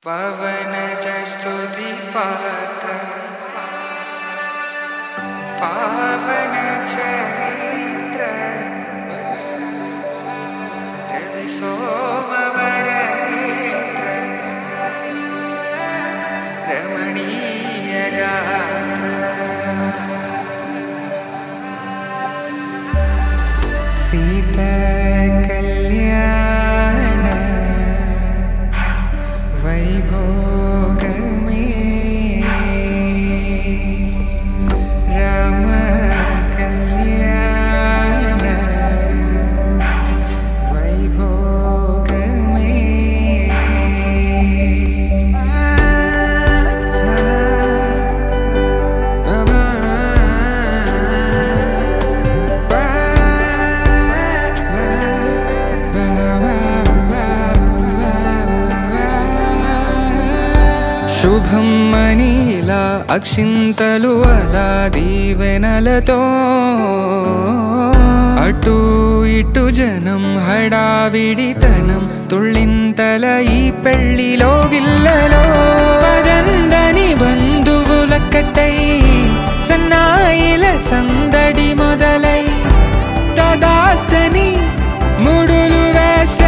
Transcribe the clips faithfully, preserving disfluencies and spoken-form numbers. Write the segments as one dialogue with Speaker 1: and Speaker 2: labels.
Speaker 1: पवनज स्तुति पात्र पावन चरित्र रवि सोमवर नेत्र रमणीय गात्र सीता कल्याण वैभोग में राम कल्याण वैभोग में शुभम मनीला अक्षिंतलु अला दीवेनलतो अटू इटू जनम हडाविडितनम तुळ्ळिंतल ई पेळ्ळिलो गिल्లలో పదందని బంధువులకటై సన్నాయిల సందడి మొదలై తదాస్తని ముడులు వేసే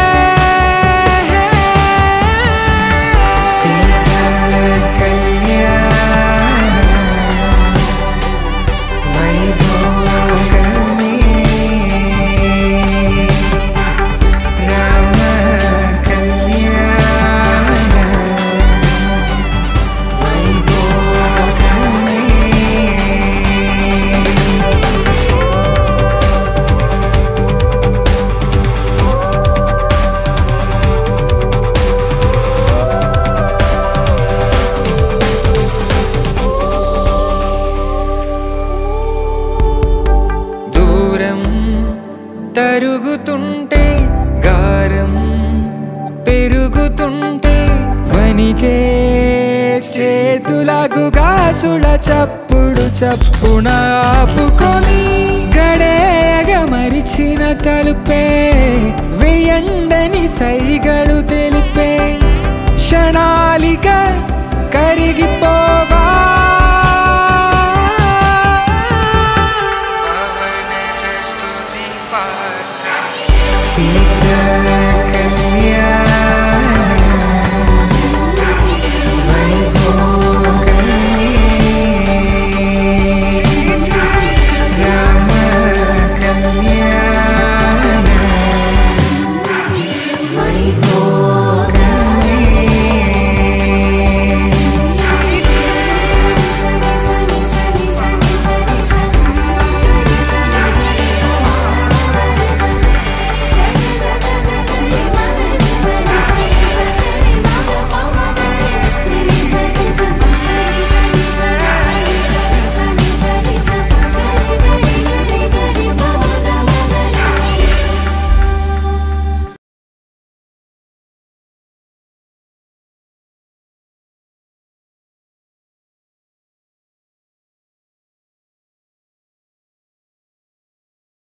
Speaker 1: తరుగుతుంటే గారం పెరుగుతుంటే వనికే చేతులకు గాసుల చప్పుడు చప్పున ఆపుకొని గడేగ మరిచిన తలుపే వేయండని సైగడు తెలిపే క్షణాలిక కరిగిపో